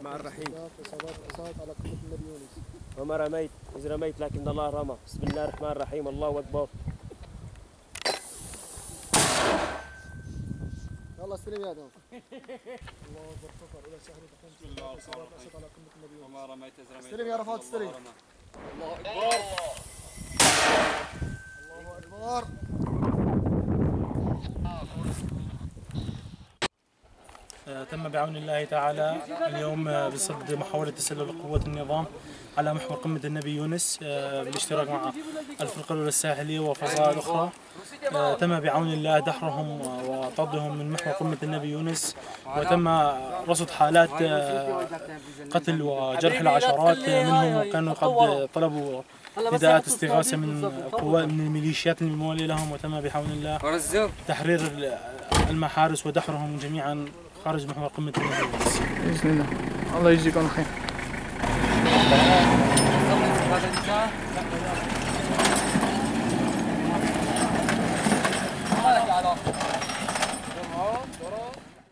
الرحمن الرحيم. إصابات على قمة النبي يونس. وما رميت إذ رميت لكن الله رمى. بسم الله الرحمن الرحيم. الله أكبر. يلا استلم يا دوم. الله أكبر. فقر إلى سهل تقوم. بسم الله الرحمن الرحيم. على قمة النبي يونس. وما رميت إذ رميت. استلم يا رفاق استلم. الله أكبر. الله أكبر. تم بعون الله تعالى اليوم بصد محاولة تسلل قوات النظام على محور قمة النبي يونس بالاشتراك مع الفرقة الأولى الساحلية وفصائل أخرى. تم بعون الله دحرهم وطردهم من محور قمة النبي يونس، وتم رصد حالات قتل وجرح العشرات منهم، وكانوا قد طلبوا نداءات استغاثة من الميليشيات الموالية لهم، وتم بحول الله تحرير المحارس ودحرهم جميعا خارج محور قمة النبي يونس. بإذن الله. الله يجزيكم الخير.